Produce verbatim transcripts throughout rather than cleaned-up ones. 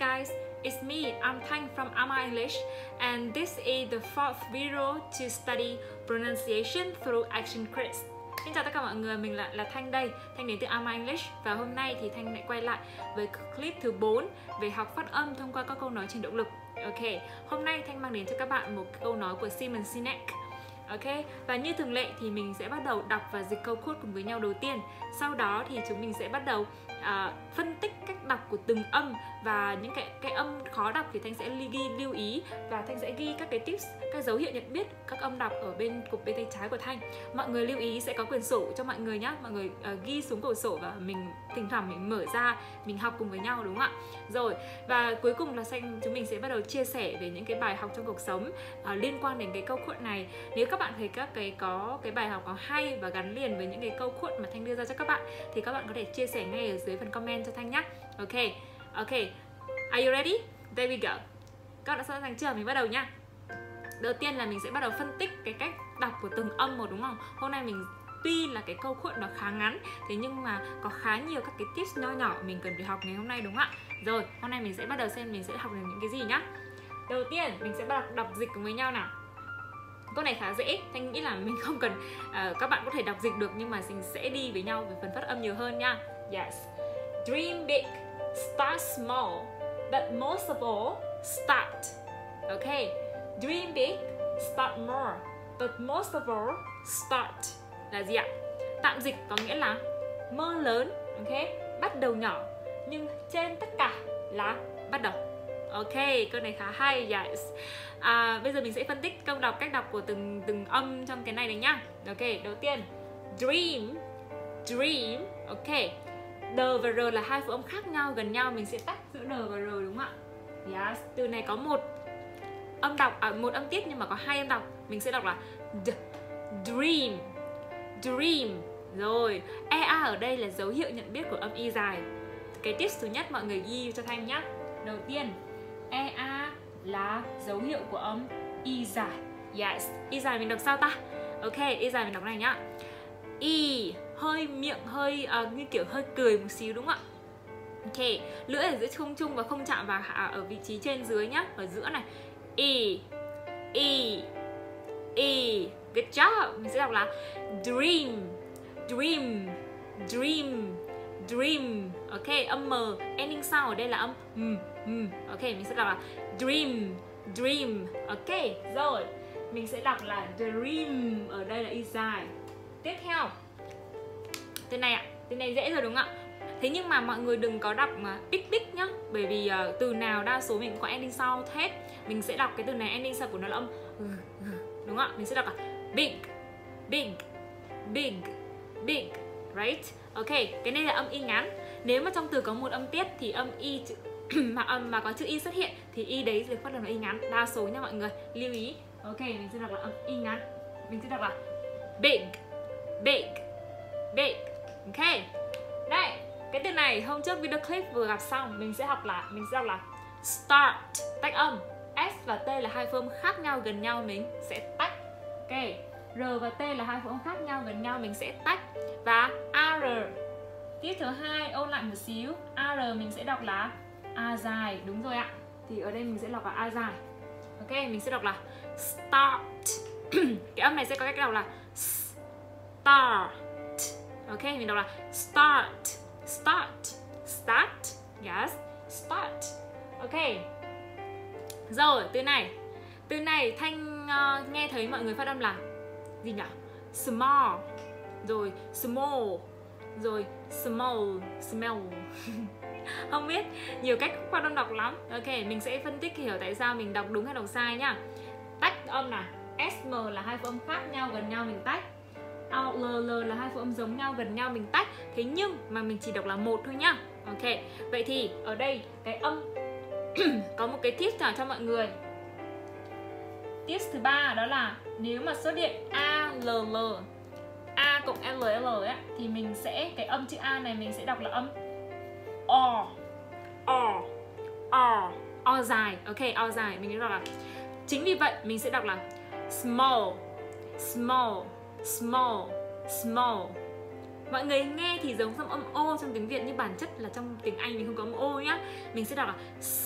guys, it's me, I'm Thanh from Ama English, and this is the fourth video to study pronunciation through action quiz. Xin chào tất cả mọi người, mình là, là Thanh đây, Thanh đến từ Ama English. Và hôm nay thì Thanh lại quay lại với clip thứ bốn về học phát âm thông qua các câu nói trên động lực. Ok, hôm nay Thanh mang đến cho các bạn một câu nói của Simon Sinek. Ok, và như thường lệ thì mình sẽ bắt đầu đọc và dịch câu quote cùng với nhau đầu tiên. Sau đó thì chúng mình sẽ bắt đầu uh, phân tích cách đọc của từng âm, và những cái, cái âm khó đọc thì Thanh sẽ ghi lưu ý, và Thanh sẽ ghi các cái tips, các dấu hiệu nhận biết các âm đọc ở bên cục bên tay trái của Thanh. Mọi người lưu ý sẽ có quyển sổ cho mọi người nhé. Mọi người uh, ghi xuống quyển sổ và mình thỉnh thoảng mình mở ra, mình học cùng với nhau, đúng không ạ? Rồi, và cuối cùng là Thanh, chúng mình sẽ bắt đầu chia sẻ về những cái bài học trong cuộc sống uh, liên quan đến cái câu quote này. Nếu các bạn thấy các cái có cái bài học có hay và gắn liền với những cái câu quote mà Thanh đưa ra cho các bạn thì các bạn có thể chia sẻ ngay ở dưới phần comment cho Thanh nhé. Ok, ok, are you ready? There we go. Các bạn đã sẵn sàng chưa? Mình bắt đầu nha. Đầu tiên là mình sẽ bắt đầu phân tích cái cách đọc của từng âm một, đúng không? Hôm nay mình tuy là cái câu quote nó khá ngắn, thế nhưng mà có khá nhiều các cái tips nho nhỏ mình cần phải học ngày hôm nay, đúng không ạ? Rồi, hôm nay mình sẽ bắt đầu xem mình sẽ học được những cái gì nhá. Đầu tiên mình sẽ bắt đầu đọc dịch cùng với nhau nào. Câu này khá dễ, Thanh nghĩ là mình không cần uh, các bạn có thể đọc dịch được, nhưng mà mình sẽ đi với nhau về phần phát âm nhiều hơn nha. Yes. Dream big, start small, but most of all, start. Okay. Dream big, start more, but most of all, start. Là gì ạ? Tạm dịch có nghĩa là mơ lớn, ok, bắt đầu nhỏ, nhưng trên tất cả là bắt đầu. Ok, câu này khá hay, yes. À, bây giờ mình sẽ phân tích câu đọc, cách đọc của từng từng âm trong cái này này nhá. Ok, đầu tiên dream, dream, ok. D và R là hai phụ âm khác nhau, gần nhau, mình sẽ tách giữa D và R, đúng không ạ? Yes, từ này có một âm đọc, à, một âm tiết nhưng mà có hai âm đọc. Mình sẽ đọc là D, dream, dream. Rồi, E A ở đây là dấu hiệu nhận biết của âm Y dài. Cái tips thứ nhất mọi người ghi cho Thanh nhá. Đầu tiên, E A là dấu hiệu của âm Y dài. Yes, Y dài mình đọc sao ta? Ok, Y dài mình đọc này nhá. Y, hơi miệng, hơi uh, như kiểu hơi cười một xíu, đúng không ạ? Ok, lưỡi ở giữa không trung và không chạm vào à, ở vị trí trên dưới nhá, ở giữa này. Y, Y, Y. Good job. Mình sẽ đọc là dream, dream, dream, dream. Ok, âm M, ending sound ở đây là âm M, M. Ok, mình sẽ đọc là dream, dream. Ok, rồi. Mình sẽ đọc là dream, ở đây là Y dài. Tiếp theo, từ này ạ, từ này dễ rồi đúng không ạ? Thế nhưng mà mọi người đừng có đọc big big nhá, bởi vì uh, từ nào đa số mình cũng có ending sound hết. Mình sẽ đọc cái từ này, ending sound của nó là âm đúng không ạ? Mình sẽ đọc là big, big, big, big, right? Ok, cái này là âm Y ngắn. Nếu mà trong từ có một âm tiết thì âm Y chữ, mà âm mà có chữ Y xuất hiện thì Y đấy được phát âm là Y ngắn. Đa số nha mọi người, lưu ý. Ok, mình sẽ đọc là âm Y ngắn. Mình sẽ đọc là big, big, big. Ok. Đây, cái từ này hôm trước video clip vừa gặp xong, mình sẽ học là mình sẽ đọc là start, tách âm. S và T là hai phụ âm khác nhau gần nhau, mình sẽ tách. Ok. R và T là hai phụ âm khác nhau gần nhau, mình sẽ tách. Và A R. Tiếp thứ hai, ôn lại một xíu. A R mình sẽ đọc là A dài, đúng rồi ạ. Thì ở đây mình sẽ đọc là A dài. Ok, mình sẽ đọc là start. Cái âm này sẽ có cách đọc là start. Ok, mình đọc là start, start, start, yes, start. Ok. Rồi, từ này, từ này Thanh uh, nghe thấy mọi người phát âm là gì nhỉ? Small, rồi small, rồi small, smell. Không biết, nhiều cách phát âm đọc lắm. Ok, mình sẽ phân tích hiểu tại sao mình đọc đúng hay đọc sai nhá. Tách âm nào, S M là hai phụ âm khác nhau gần nhau, mình tách. L, L là hai phụ âm giống nhau gần nhau, mình tách. Thế nhưng mà mình chỉ đọc là một thôi nhá. Ok, vậy thì ở đây cái âm có một cái tip nào cho mọi người. Tip thứ ba đó là nếu mà xuất hiện A, L, L, A cộng L, L ấy, thì mình sẽ, cái âm chữ A này mình sẽ đọc là âm O, O, O, O dài. Ok, O dài, mình sẽ đọc là, chính vì vậy mình sẽ đọc là small, small, small, small. Mọi người nghe thì giống trong âm O trong tiếng Việt, nhưng bản chất là trong tiếng Anh mình không có âm O nhá. Mình sẽ đọc là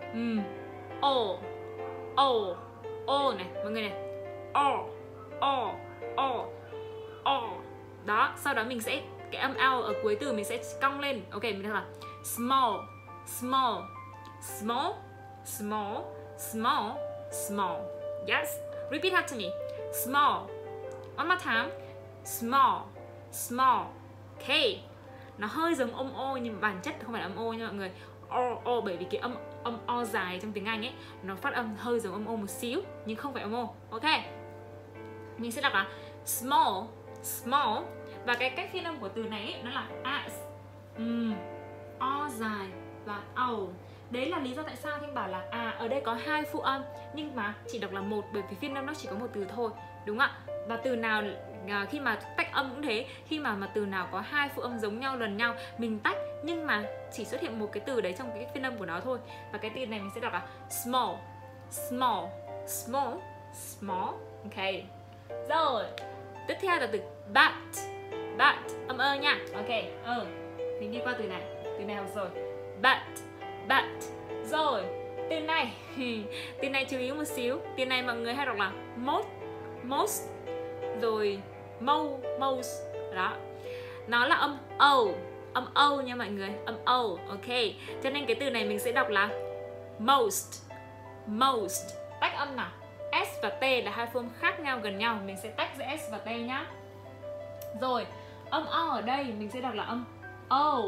um, O, O, O này, mọi người này. O, O, O, O. Đó, sau đó mình sẽ, cái âm L ở cuối từ mình sẽ cong lên. Ok, mình đọc là small, small, small, small, small, small. Yes, repeat after me. Small. One more time. Small, small. Okay. Nó hơi giống âm O nhưng bản chất không phải là âm O nha mọi người. O, O bởi vì cái âm âm O dài trong tiếng Anh ấy nó phát âm hơi giống âm O một xíu nhưng không phải âm O. Ok. Mình sẽ đọc là small, small. Và cái cách phiên âm của từ này ấy, nó là as, um, O dài và O. Đấy là lý do tại sao Thanh bảo là à ở đây có hai phụ âm nhưng mà chỉ đọc là một, bởi vì phiên âm nó chỉ có một từ thôi, đúng không ạ? Và từ nào à, khi mà tách âm cũng thế, khi mà mà từ nào có hai phụ âm giống nhau lần nhau mình tách nhưng mà chỉ xuất hiện một cái từ đấy trong cái phiên âm của nó thôi. Và cái từ này mình sẽ đọc là small, small, small, small. Ok. Rồi, tiếp theo là từ bat, bat, âm ơ nha. Ok, ờ, mình đi qua từ này, từ này học rồi. Bat, bat. Rồi, từ này, từ này chú ý một xíu. Từ này mọi người hay đọc là most, most, rồi mo, most. Đó, nó là âm O, âm O nha mọi người, âm O. Ok, cho nên cái từ này mình sẽ đọc là most, most. Tách âm nào, S và T là hai phương khác nhau gần nhau, mình sẽ tách giữa S và T nhá. Rồi, âm O ở đây mình sẽ đọc là âm O,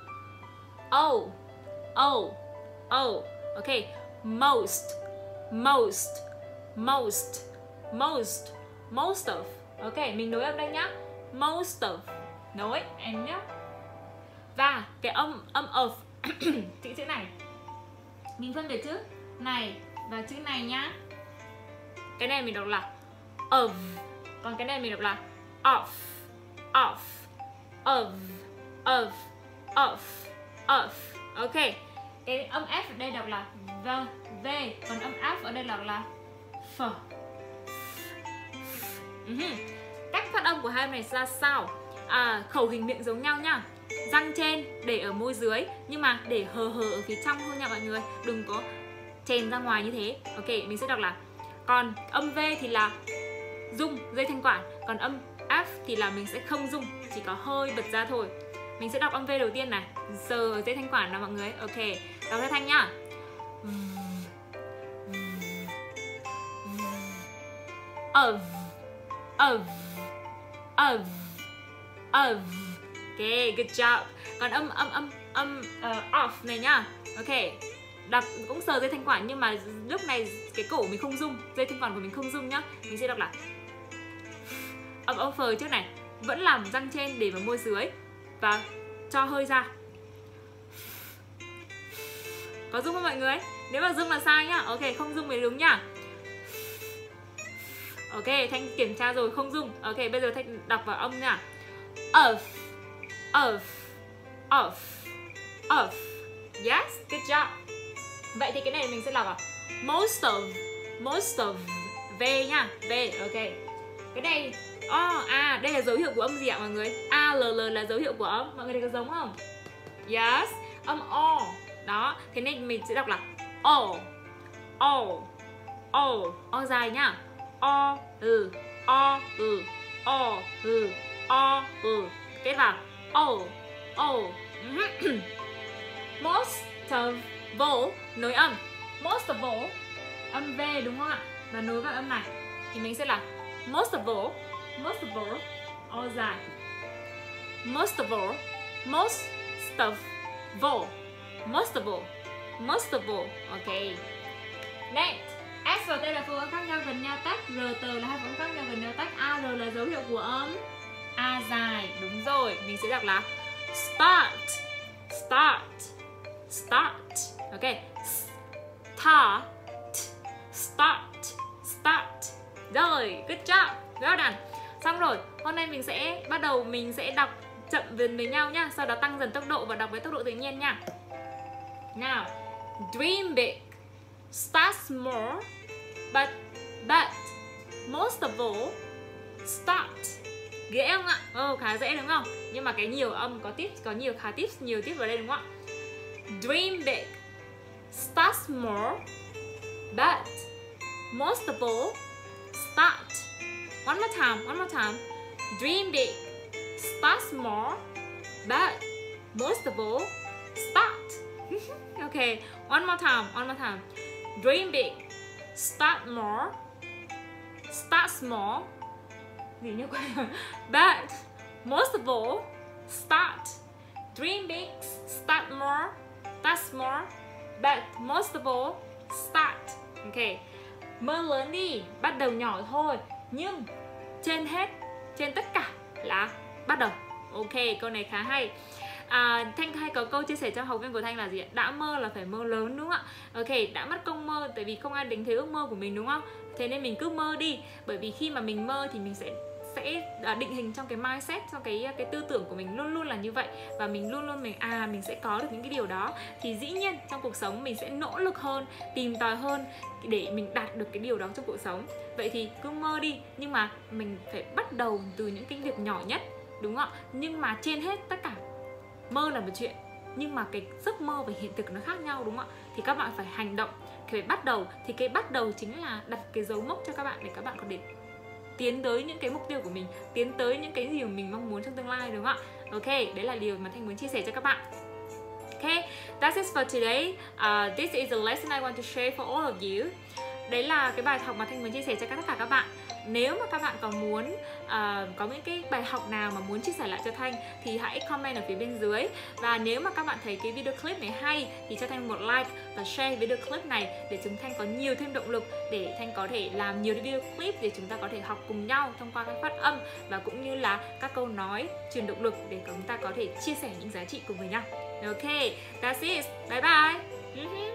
O, O, O. Ok, most, most, most, most, most of. Ok, mình nối âm đây nhá. Most of. Nối, em nhé. Và cái âm âm of chữ chữ này mình phân biệt chữ này và chữ này nhá. Cái này mình đọc là of, còn cái này mình đọc là off, off, of, of, off, off. Ok, cái âm F ở đây đọc là v, v, còn âm F ở đây đọc là f. Uh-huh. Cách phát âm của hai âm này ra sao? À, khẩu hình miệng giống nhau nhá. Răng trên để ở môi dưới nhưng mà để hờ hờ ở phía trong thôi nha mọi người, đừng có chèn ra ngoài như thế. Ok, mình sẽ đọc là, còn âm V thì là rung dây thanh quản, còn âm F thì là mình sẽ không rung, chỉ có hơi bật ra thôi. Mình sẽ đọc âm V đầu tiên này, giờ dây thanh quản nào mọi người. Ok, đọc theo thanh nhá. Of, of, of, of. Ok, good job. Còn âm âm âm âm uh, off này nhá. Ok, đọc cũng sờ dây thanh quản nhưng mà lúc này cái cổ mình không rung, dây thanh quản của mình không rung nhá. Mình sẽ đọc là âm âm phờ trước này, vẫn làm răng trên để vào môi dưới và cho hơi ra. Có rung không mọi người? Nếu mà rung là sai nhá. Ok, không rung mới đúng nhá. Ok, Thanh kiểm tra rồi, không rung. Ok, bây giờ Thanh đọc vào âm nha. Of, of, of, of. Yes, good job. Vậy thì cái này mình sẽ đọc là most of, most of. V nha, V. Ok. Cái này, oh, à, đây là dấu hiệu của âm gì ạ mọi người? A, L, L là dấu hiệu của âm. Mọi người thấy có giống không? Yes, âm O. Đó, thế nên mình sẽ đọc là O, O, O, O dài nhá. O, ừ, O, ừ, O, ừ, O, ừ. Kết vào O, O. Most of all, nối âm. Most of all, âm V đúng không ạ? Và nối vào âm này thì mình sẽ là most of all, most of all, O dài. Most of all, most of all, most of all, most of all. Ok. Next. S và T là phương âm khác nhau gần nhau tách, R, T là hai phương âm khác nhau gần nhau tách, A, R là dấu hiệu của âm A dài. Đúng rồi, mình sẽ đọc là start, start, start. Ok, start, start, start. Rồi, good job, well done. Xong rồi, hôm nay mình sẽ bắt đầu mình sẽ đọc chậm dần với nhau nhá, sau đó tăng dần tốc độ và đọc với tốc độ tự nhiên nha. Nào, dream big, start small, but but most of all start. Dễ không ạ? Oh, khá dễ đúng không? Nhưng mà cái nhiều âm có tips, có nhiều khá tips, nhiều tips vào đây đúng không ạ? Dream big, start start small, but most of all, start. One more time, one more time. Dream big, start small, but most of all, start. Okay, one more time, one more time. Dream big, start small, start small. Gì nhớ quên. But most of all, start. Dream big, start more, start small, but most of all, start. Okay. Mơ lớn đi, bắt đầu nhỏ thôi, nhưng trên hết, trên tất cả là bắt đầu. Ok, câu này khá hay. À, Thanh hay có câu chia sẻ cho học viên của Thanh là gì ạ? Đã mơ là phải mơ lớn đúng không ạ? Ok, đã mất công mơ tại vì không ai đánh thuế ước mơ của mình đúng không? Thế nên mình cứ mơ đi. Bởi vì khi mà mình mơ thì mình sẽ sẽ định hình trong cái mindset, trong cái cái tư tưởng của mình luôn luôn là như vậy. Và mình luôn luôn mình à mình sẽ có được những cái điều đó. Thì dĩ nhiên trong cuộc sống mình sẽ nỗ lực hơn, tìm tòi hơn để mình đạt được cái điều đó trong cuộc sống. Vậy thì cứ mơ đi, nhưng mà mình phải bắt đầu từ những cái việc nhỏ nhất, đúng không ạ? Nhưng mà trên hết tất cả, mơ là một chuyện, nhưng mà cái giấc mơ và hiện thực nó khác nhau, đúng không ạ? Thì các bạn phải hành động, phải bắt đầu. Thì cái bắt đầu chính là đặt cái dấu mốc cho các bạn để các bạn có thể tiến tới những cái mục tiêu của mình, tiến tới những cái gì mà mình mong muốn trong tương lai, đúng không ạ? Ok, đấy là điều mà Thanh muốn chia sẻ cho các bạn. Okay, that's it for today. Uh, this is a lesson I want to share for all of you. Đấy là cái bài học mà Thanh muốn chia sẻ cho tất cả các bạn. Nếu mà các bạn có muốn uh, có những cái bài học nào mà muốn chia sẻ lại cho Thanh thì hãy comment ở phía bên dưới. Và nếu mà các bạn thấy cái video clip này hay thì cho Thanh một like và share video clip này để chúng Thanh có nhiều thêm động lực, để Thanh có thể làm nhiều video clip để chúng ta có thể học cùng nhau thông qua các phát âm và cũng như là các câu nói truyền động lực để chúng ta có thể chia sẻ những giá trị cùng với nhau. Ok, that's it. Bye bye.